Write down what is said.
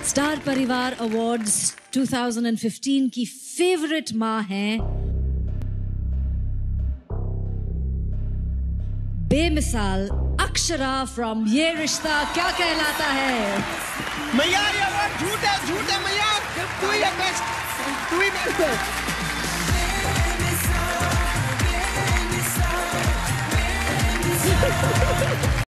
Star परिवार awards 2015 की favourite माँ हैं बेमिसाल अक्षरा फ्रॉम ये रिश्ता क्या कहलाता है। मैया ये अवार्ड झूठ है मैया, तू ही बेस्ट, तू ही बेस्ट।